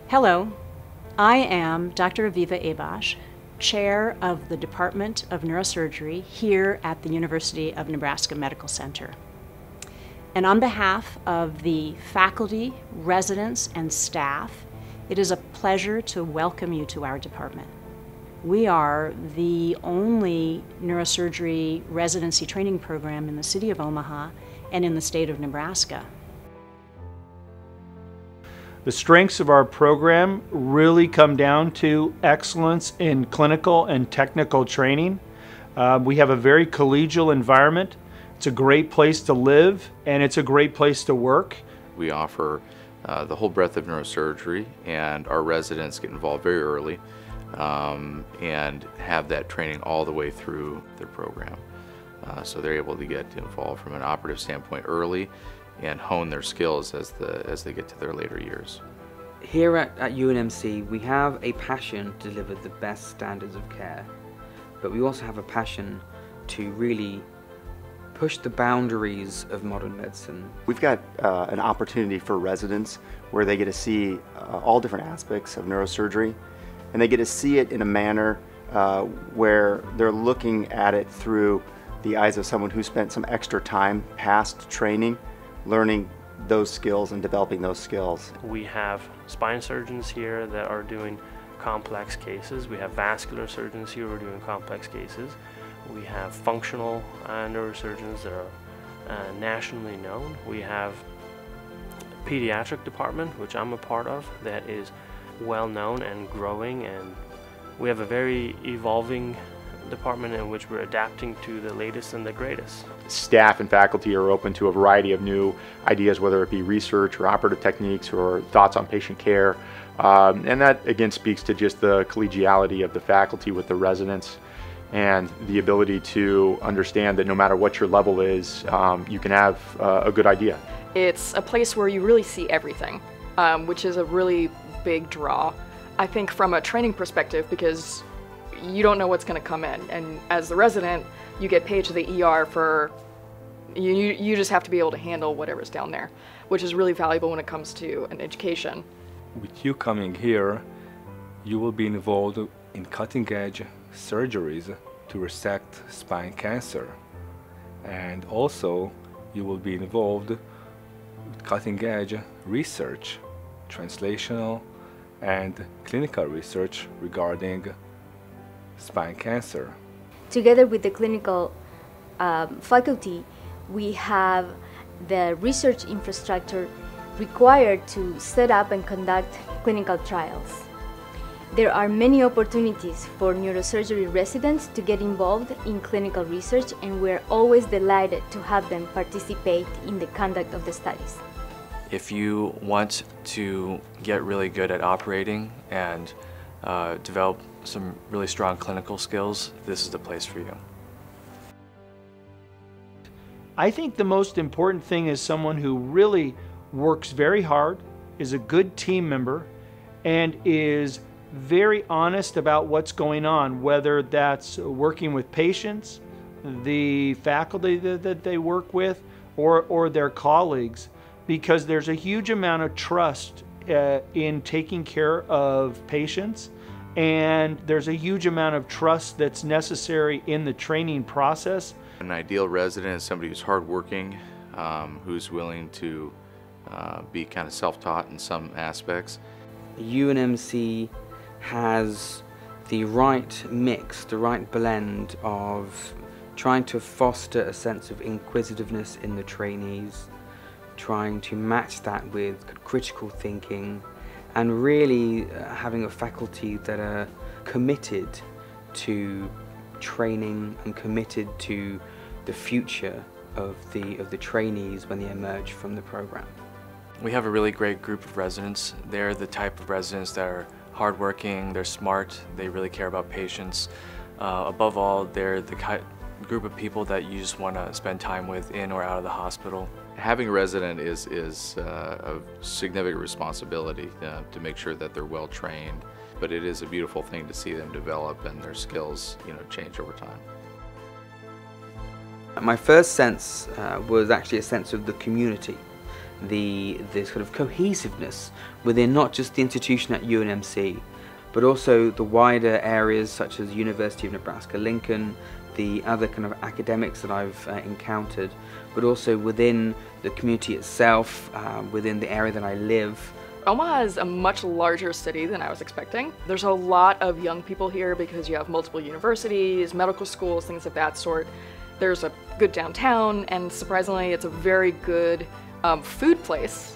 Hello, I am Dr. Aviva Abash, Chair of the Department of Neurosurgery here at the University of Nebraska Medical Center. And on behalf of the faculty, residents, and staff, it is a pleasure to welcome you to our department. We are the only neurosurgery residency training program in the city of Omaha and in the state of Nebraska. The strengths of our program really come down to excellence in clinical and technical training. We have a very collegial environment. It's a great place to live, and it's a great place to work. We offer the whole breadth of neurosurgery, and our residents get involved very early and have that training all the way through their program. So they're able to get involved from an operative standpoint early and hone their skills as they get to their later years. Here at UNMC, we have a passion to deliver the best standards of care, but we also have a passion to really push the boundaries of modern medicine. We've got an opportunity for residents where they get to see all different aspects of neurosurgery, and they get to see it in a manner where they're looking at it through the eyes of someone who spent some extra time past training, learning those skills and developing those skills. We have spine surgeons here that are doing complex cases. We have vascular surgeons here who are doing complex cases. We have functional neurosurgeons that are nationally known. We have a pediatric department, which I'm a part of, that is well known and growing, and we have a very evolving department in which we're adapting to the latest and the greatest. Staff and faculty are open to a variety of new ideas, whether it be research or operative techniques or thoughts on patient care. And that again speaks to just the collegiality of the faculty with the residents and the ability to understand that no matter what your level is, you can have a good idea. It's a place where you really see everything, which is a really big draw, I think, from a training perspective, because you don't know what's going to come in, and as the resident you get paid to the ER for you just have to be able to handle whatever's down there, which is really valuable when it comes to an education. With you coming here, you will be involved in cutting-edge surgeries to resect spine cancer, and also you will be involved with cutting-edge research, translational and clinical research regarding spine cancer. Together with the clinical faculty, we have the research infrastructure required to set up and conduct clinical trials. There are many opportunities for neurosurgery residents to get involved in clinical research, and we're always delighted to have them participate in the conduct of the studies. If you want to get really good at operating and develop some really strong clinical skills, this is the place for you. I think the most important thing is someone who really works very hard, is a good team member, and is very honest about what's going on, whether that's working with patients, the faculty that they work with, or their colleagues, because there's a huge amount of trust in taking care of patients, and there's a huge amount of trust that's necessary in the training process. An ideal resident is somebody who's hardworking, who's willing to be kind of self-taught in some aspects. UNMC has the right mix, the right blend of trying to foster a sense of inquisitiveness in the trainees, trying to match that with critical thinking, and really having a faculty that are committed to training and committed to the future of the trainees when they emerge from the program. We have a really great group of residents. They're the type of residents that are hardworking, they're smart, they really care about patients. Above all, they're the group of people that you just want to spend time with in or out of the hospital. Having a resident is a significant responsibility to make sure that they're well trained, but it is a beautiful thing to see them develop and their skills, change over time. My first sense was actually a sense of the community. the sort of cohesiveness within not just the institution at UNMC, but also the wider areas such as University of Nebraska-Lincoln, the other kind of academics that I've encountered, but also within the community itself, within the area that I live. Omaha is a much larger city than I was expecting. There's a lot of young people here because you have multiple universities, medical schools, things of that sort. There's a good downtown, and surprisingly, it's a very good food place.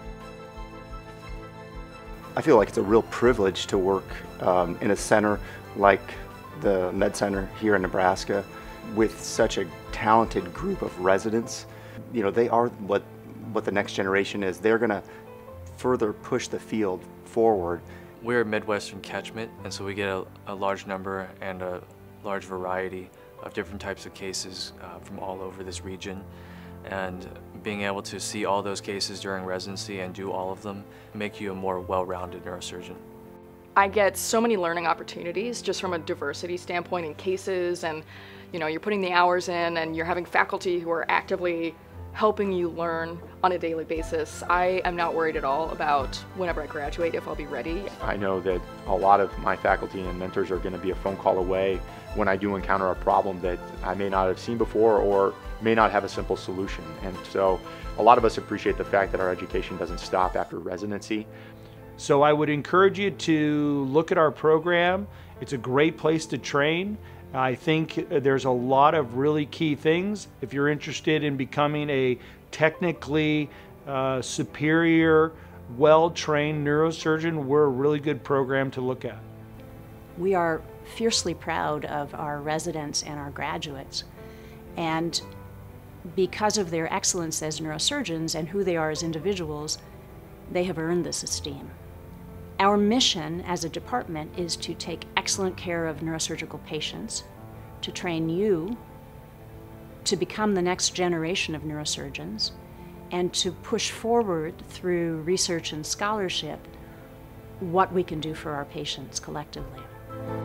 I feel like it's a real privilege to work in a center like the Med Center here in Nebraska with such a talented group of residents. You know, they are what the next generation is. They're going to further push the field forward. We're a Midwestern catchment, and so we get a large number and a large variety of different types of cases from all over this region. And being able to see all those cases during residency and do all of them make you a more well-rounded neurosurgeon. I get so many learning opportunities just from a diversity standpoint in cases, and you're putting the hours in and you're having faculty who are actively helping you learn on a daily basis. I am not worried at all about whenever I graduate if I'll be ready. I know that a lot of my faculty and mentors are going to be a phone call away when I do encounter a problem that I may not have seen before or may not have a simple solution. And so a lot of us appreciate the fact that our education doesn't stop after residency. So I would encourage you to look at our program. It's a great place to train. I think there's a lot of really key things. If you're interested in becoming a technically superior, well-trained neurosurgeon, we're a really good program to look at. We are fiercely proud of our residents and our graduates. And because of their excellence as neurosurgeons and who they are as individuals, they have earned this esteem. Our mission as a department is to take excellent care of neurosurgical patients, to train you to become the next generation of neurosurgeons, and to push forward through research and scholarship what we can do for our patients collectively.